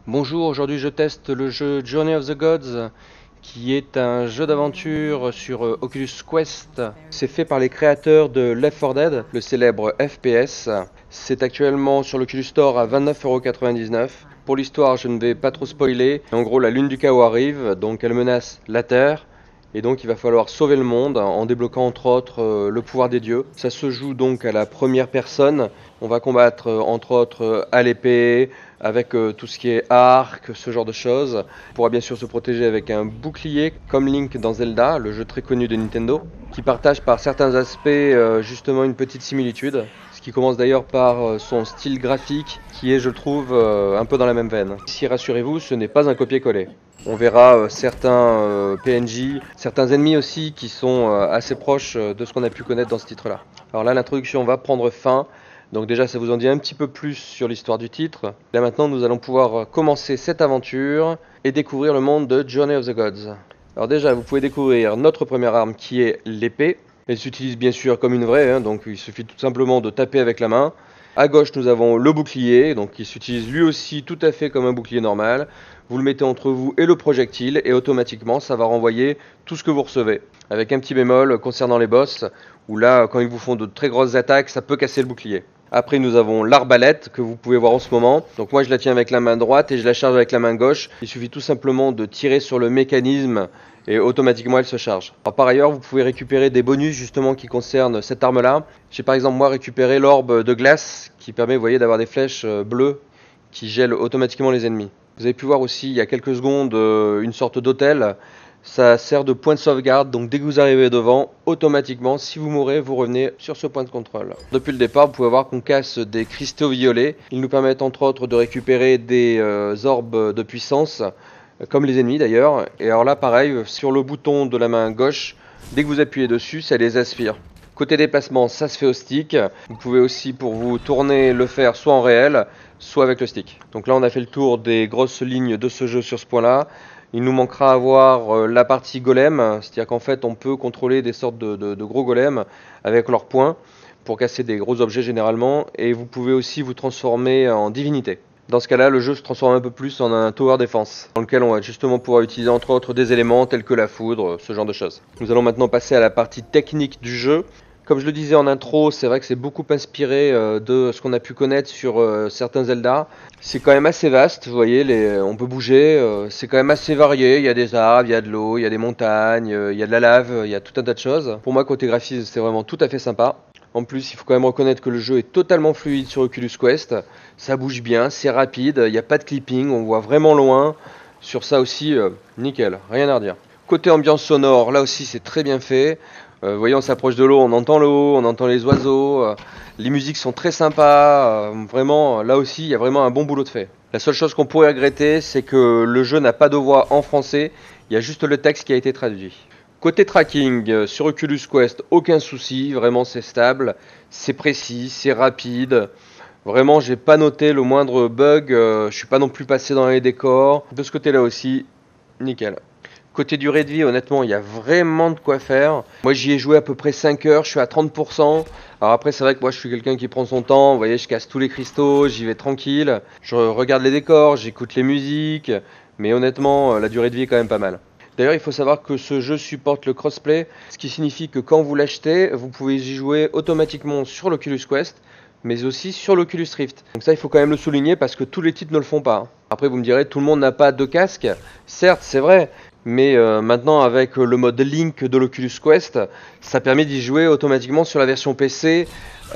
Bonjour, aujourd'hui je teste le jeu Journey of the Gods, qui est un jeu d'aventure sur Oculus Quest. C'est fait par les créateurs de Left 4 Dead, le célèbre FPS. C'est actuellement sur l'Oculus Store à 29,99 €. Pour l'histoire, je ne vais pas trop spoiler. En gros, la lune du chaos arrive, donc elle menace la Terre. Et donc il va falloir sauver le monde en débloquant entre autres le pouvoir des dieux. Ça se joue donc à la première personne. On va combattre entre autres à l'épée, avec tout ce qui est arc, ce genre de choses. On pourra bien sûr se protéger avec un bouclier, comme Link dans Zelda, le jeu très connu de Nintendo, qui partage par certains aspects justement une petite similitude. Ce qui commence d'ailleurs par son style graphique, qui est, je trouve, un peu dans la même veine. Ici, rassurez-vous, ce n'est pas un copier-coller. On verra certains PNJ, certains ennemis aussi qui sont assez proches de ce qu'on a pu connaître dans ce titre-là. Alors là, l'introduction va prendre fin. Donc déjà, ça vous en dit un petit peu plus sur l'histoire du titre. Là maintenant, nous allons pouvoir commencer cette aventure et découvrir le monde de Journey of the Gods. Alors déjà, vous pouvez découvrir notre première arme qui est l'épée. Elle s'utilise bien sûr comme une vraie, donc il suffit tout simplement de taper avec la main. À gauche, nous avons le bouclier, donc il s'utilise lui aussi tout à fait comme un bouclier normal. Vous le mettez entre vous et le projectile et automatiquement ça va renvoyer tout ce que vous recevez. Avec un petit bémol concernant les boss, où là, quand ils vous font de très grosses attaques, ça peut casser le bouclier. Après, nous avons l'arbalète que vous pouvez voir en ce moment. Donc moi, je la tiens avec la main droite et je la charge avec la main gauche. Il suffit tout simplement de tirer sur le mécanisme et automatiquement elle se charge. Alors, par ailleurs, vous pouvez récupérer des bonus justement qui concernent cette arme-là. J'ai par exemple moi récupéré l'orbe de glace qui permet, vous voyez, d'avoir des flèches bleues qui gèlent automatiquement les ennemis. Vous avez pu voir aussi il y a quelques secondes une sorte d'hôtel. Ça sert de point de sauvegarde, donc dès que vous arrivez devant, automatiquement, si vous mourrez, vous revenez sur ce point de contrôle. Depuis le départ, vous pouvez voir qu'on casse des cristaux violets. Ils nous permettent entre autres de récupérer des orbes de puissance, comme les ennemis d'ailleurs. Et alors là, pareil, sur le bouton de la main gauche, dès que vous appuyez dessus, ça les aspire. Côté déplacement, ça se fait au stick. Vous pouvez aussi, pour vous tourner, le faire soit en réel, soit avec le stick. Donc là, on a fait le tour des grosses lignes de ce jeu sur ce point-là. Il nous manquera à voir la partie golem, c'est-à-dire qu'en fait on peut contrôler des sortes de gros golems avec leurs poings pour casser des gros objets généralement, et vous pouvez aussi vous transformer en divinité. Dans ce cas-là, le jeu se transforme un peu plus en un tower defense, dans lequel on va justement pouvoir utiliser entre autres des éléments tels que la foudre, ce genre de choses. Nous allons maintenant passer à la partie technique du jeu. Comme je le disais en intro, c'est vrai que c'est beaucoup inspiré de ce qu'on a pu connaître sur certains Zelda. C'est quand même assez vaste, vous voyez, on peut bouger, c'est quand même assez varié. Il y a des arbres, il y a de l'eau, il y a des montagnes, il y a de la lave, il y a tout un tas de choses. Pour moi, côté graphisme, c'est vraiment tout à fait sympa. En plus, il faut quand même reconnaître que le jeu est totalement fluide sur Oculus Quest. Ça bouge bien, c'est rapide, il n'y a pas de clipping, on voit vraiment loin. Sur ça aussi, nickel, rien à redire. Côté ambiance sonore, là aussi c'est très bien fait. Vous voyez, on s'approche de l'eau, on entend l'eau, on entend les oiseaux. Les musiques sont très sympas. Vraiment, là aussi, il y a vraiment un bon boulot de fait. La seule chose qu'on pourrait regretter, c'est que le jeu n'a pas de voix en français. Il y a juste le texte qui a été traduit. Côté tracking, sur Oculus Quest, aucun souci. Vraiment, c'est stable, c'est précis, c'est rapide. Vraiment, j'ai pas noté le moindre bug. Je suis pas non plus passé dans les décors. De ce côté-là aussi, nickel. Côté durée de vie, honnêtement, il y a vraiment de quoi faire. Moi, j'y ai joué à peu près 5 heures, je suis à 30%. Alors après, c'est vrai que moi, je suis quelqu'un qui prend son temps. Vous voyez, je casse tous les cristaux, j'y vais tranquille. Je regarde les décors, j'écoute les musiques. Mais honnêtement, la durée de vie est quand même pas mal. D'ailleurs, il faut savoir que ce jeu supporte le crossplay, ce qui signifie que quand vous l'achetez, vous pouvez y jouer automatiquement sur l'Oculus Quest, mais aussi sur l'Oculus Rift. Donc ça, il faut quand même le souligner parce que tous les titres ne le font pas. Après, vous me direz, tout le monde n'a pas de casque. Certes, c'est vrai. Mais maintenant, avec le mode Link de l'Oculus Quest, ça permet d'y jouer automatiquement sur la version PC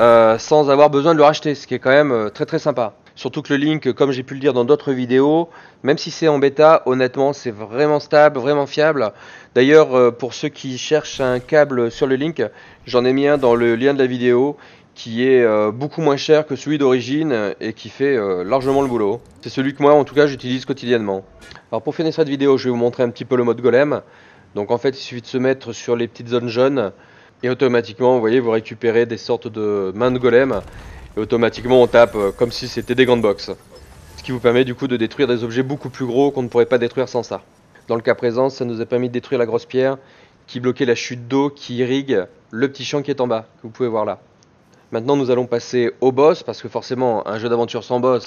sans avoir besoin de le racheter, ce qui est quand même très très sympa. Surtout que le Link, comme j'ai pu le dire dans d'autres vidéos, même si c'est en bêta, honnêtement, c'est vraiment stable, vraiment fiable. D'ailleurs, pour ceux qui cherchent un câble sur le Link, j'en ai mis un dans le lien de la vidéo qui est beaucoup moins cher que celui d'origine et qui fait largement le boulot. C'est celui que moi, en tout cas, j'utilise quotidiennement. Alors pour finir cette vidéo, je vais vous montrer un petit peu le mode golem. Donc en fait, il suffit de se mettre sur les petites zones jaunes et automatiquement, vous voyez, vous récupérez des sortes de mains de golem et automatiquement on tape comme si c'était des gants de boxe. Ce qui vous permet du coup de détruire des objets beaucoup plus gros qu'on ne pourrait pas détruire sans ça. Dans le cas présent, ça nous a permis de détruire la grosse pierre qui bloquait la chute d'eau qui irrigue le petit champ qui est en bas, que vous pouvez voir là. Maintenant nous allons passer au boss, parce que forcément un jeu d'aventure sans boss,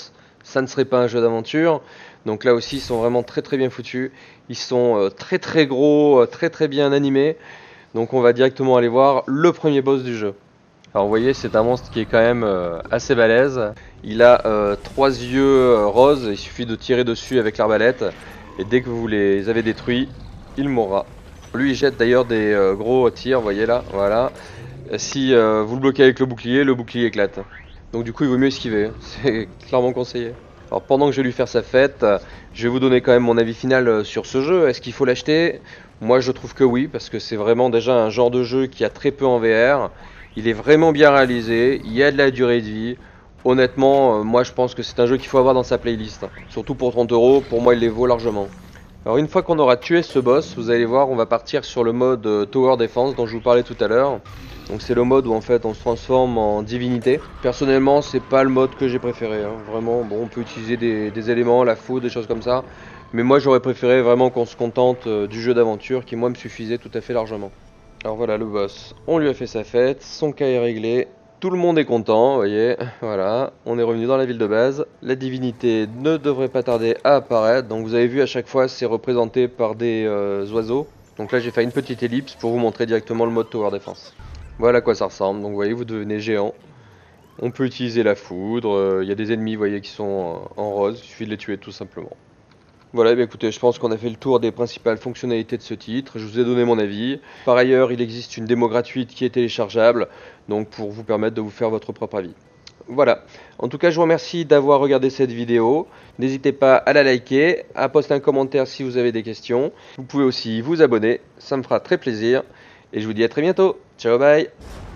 ça ne serait pas un jeu d'aventure. Donc là aussi, ils sont vraiment très bien foutus. Ils sont très gros, très bien animés. Donc on va directement aller voir le premier boss du jeu. Alors vous voyez, c'est un monstre qui est quand même assez balèze. Il a 3 yeux roses, il suffit de tirer dessus avec l'arbalète. Et dès que vous les avez détruits, il mourra. Lui il jette d'ailleurs des gros tirs, vous voyez là, voilà. Si vous le bloquez avec le bouclier éclate. Donc du coup il vaut mieux esquiver, c'est clairement conseillé. Alors pendant que je vais lui faire sa fête, je vais vous donner quand même mon avis final sur ce jeu. Est-ce qu'il faut l'acheter? Moi je trouve que oui, parce que c'est vraiment déjà un genre de jeu qui a très peu en VR. Il est vraiment bien réalisé, il y a de la durée de vie. Honnêtement, moi je pense que c'est un jeu qu'il faut avoir dans sa playlist. Surtout pour 30 €, pour moi il les vaut largement. Alors une fois qu'on aura tué ce boss, vous allez voir, on va partir sur le mode Tower Defense dont je vous parlais tout à l'heure. Donc c'est le mode où en fait on se transforme en divinité. Personnellement c'est pas le mode que j'ai préféré, hein. Vraiment, bon on peut utiliser des éléments, la foudre, des choses comme ça. Mais moi j'aurais préféré vraiment qu'on se contente du jeu d'aventure qui moi me suffisait tout à fait largement. Alors voilà le boss, on lui a fait sa fête, son cas est réglé, tout le monde est content, vous voyez, voilà, on est revenu dans la ville de base. La divinité ne devrait pas tarder à apparaître, donc vous avez vu à chaque fois c'est représenté par des oiseaux. Donc là j'ai fait une petite ellipse pour vous montrer directement le mode Tower Defense. Voilà à quoi ça ressemble, donc vous voyez vous devenez géant. On peut utiliser la foudre, il y a des ennemis vous voyez qui sont en rose, il suffit de les tuer tout simplement. Voilà, écoutez, je pense qu'on a fait le tour des principales fonctionnalités de ce titre. Je vous ai donné mon avis. Par ailleurs, il existe une démo gratuite qui est téléchargeable, donc pour vous permettre de vous faire votre propre avis. Voilà. En tout cas, je vous remercie d'avoir regardé cette vidéo. N'hésitez pas à la liker, à poster un commentaire si vous avez des questions. Vous pouvez aussi vous abonner, ça me fera très plaisir. Et je vous dis à très bientôt. Ciao, bye!